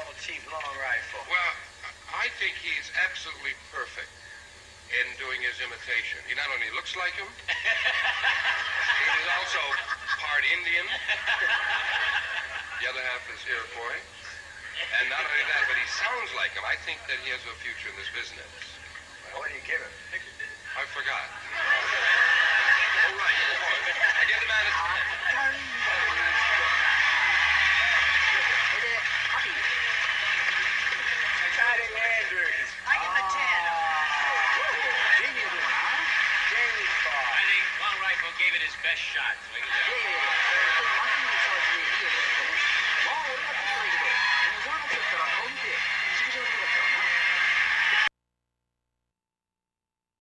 normal cheap long rifle? Well, I think he's absolutely perfect in doing his imitation. He not only looks like him, he is also part Indian. The other half is Iroquois. And not only that, but he sounds like him. I think that he has a future in this business. Well, what do you give him? I forgot. Oh, right. I give the man a... Patty Andrews. I give him a 10. Genius one, huh? Genius boy. I think Long Rifle gave it his best shot. Yeah.